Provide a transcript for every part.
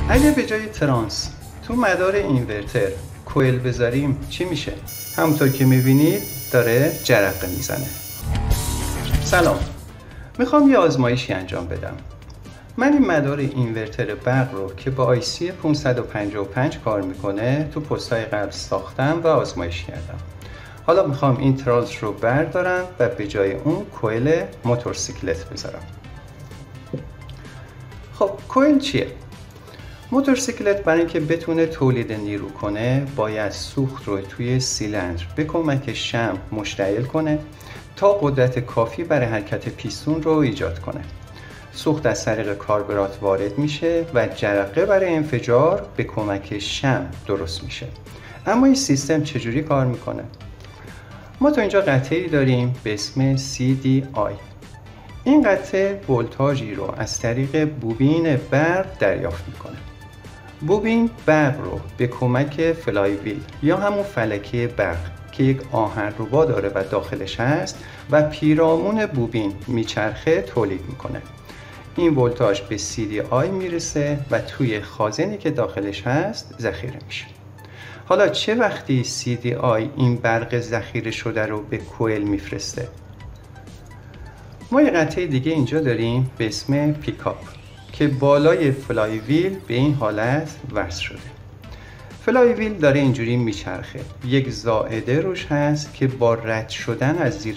اگه به جای ترانس تو مدار اینورتر کوئل بذاریم چی میشه؟ همونطور که میبینید داره جرقه میزنه. سلام، میخوام یه آزمایشی انجام بدم. من این مدار اینورتر برق رو که با IC 555 کار میکنه تو پست‌های قبل ساختم و آزمایش کردم. حالا میخوام این ترانس رو بردارم و به جای اون کوئل موتورسیکلت بذارم. خب کوئل چیه؟ موتورسیکلت برای اینکه بتونه تولید نیرو کنه باید سوخت رو توی سیلندر به کمک شمع مشتعل کنه تا قدرت کافی برای حرکت پیستون رو ایجاد کنه. سوخت از طریق کاربرات وارد میشه و جرقه برای انفجار به کمک شمع درست میشه. اما این سیستم چجوری کار میکنه؟ ما تو اینجا قطعه‌ای داریم به اسم CDI. این قطعه ولتاژی رو از طریق بوبین برق دریافت میکنه. بوبین برق رو به کمک فلای ویل یا همون فلکه برق که یک آهنربا داره و داخلش هست و پیرامون بوبین میچرخه تولید میکنه. این ولتاژ به CDI میرسه و توی خازنی که داخلش هست ذخیره میشه. حالا چه وقتی CDI این برق ذخیره شده رو به کوئل میفرسته؟ ما یه قطعه دیگه اینجا داریم به اسم پیکاپ که بالای فلای ویل به این حالت وصل شده. فلای ویل داره اینجوری میچرخه. یک زائده روش هست که با رد شدن از زیر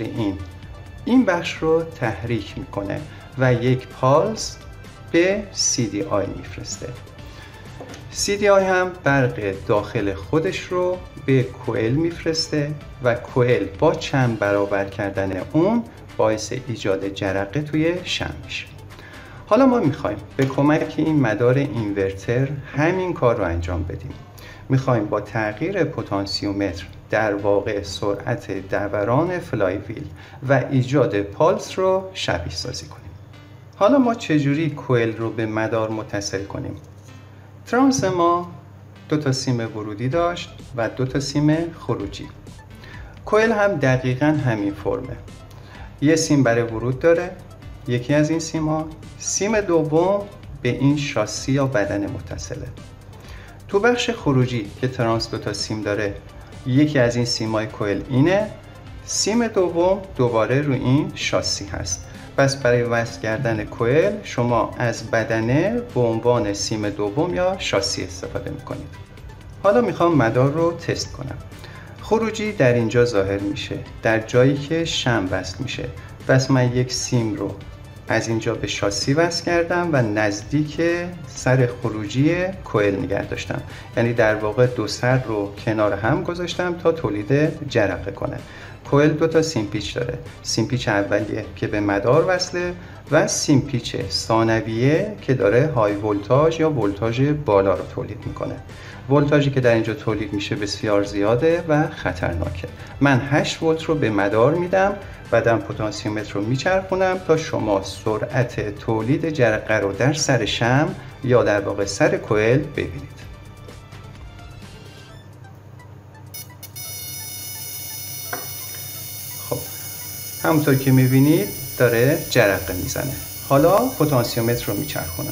این بخش رو تحریک میکنه و یک پالس به CDI میفرسته. CDI هم برق داخل خودش رو به کوئل میفرسته و کوئل با چند برابر کردن اون باعث ایجاد جرقه توی شمع میشه. حالا ما میخوایم به کمک این مدار اینورتر همین کار رو انجام بدیم. میخوایم با تغییر پتانسیومتر در واقع سرعت دوران فلای ویل و ایجاد پالس رو شبیه سازی کنیم. حالا ما چجوری کوئل رو به مدار متصل کنیم؟ ترانس ما 2 سیم ورودی داشت و 2 سیم خروجی. کوئل هم دقیقاً همین فرمه. یه سیم برای ورود داره، یکی از این سیم دوم به این شاسی یا بدن متصله. تو بخش خروجی که ترانس 2 سیم داره، یکی از این سیمای کوئل اینه، سیم دوم دوباره رو این شاسی هست. پس برای وصل کردن کوئل شما از بدنه به عنوان سیم دوم یا شاسی استفاده میکنید. حالا میخوام مدار رو تست کنم. خروجی در اینجا ظاهر میشه، در جایی که شمع وصل میشه. پس من یک سیم رو از اینجا به شاسی وصل کردم و نزدیک سر خروجی کوئل نگه داشتم. یعنی در واقع 2 سر رو کنار هم گذاشتم تا تولید جرقه کنه. کوئل 2 سیم پیچ داره. سیم پیچ اولیه که به مدار وصله و سیم پیچ ثانویه که داره های ولتاژ یا ولتاژ بالا رو تولید میکنه. ولتاژی که در اینجا تولید میشه بسیار زیاده و خطرناکه. من 8 ولت رو به مدار میدم، بعدم پتانسیومتر رو میچرخونم تا شما سرعت تولید جرقه رو در سر شمع یا در واقع سر کوئل ببینید. خب همونطور که میبینید داره جرقه میزنه. حالا پتانسیومتر رو میچرخونم.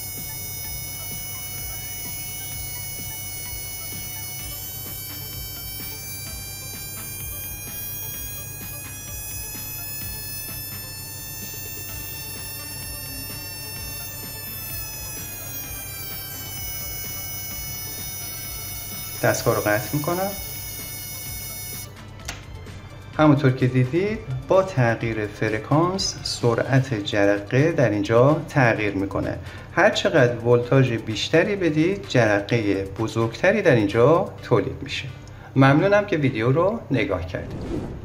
دستگاه رو قطع میکنم. همونطور که دیدید با تغییر فرکانس سرعت جرقه در اینجا تغییر میکنه. هر چقدر ولتاژ بیشتری بدید جرقه بزرگتری در اینجا تولید میشه. ممنونم که ویدیو رو نگاه کردید.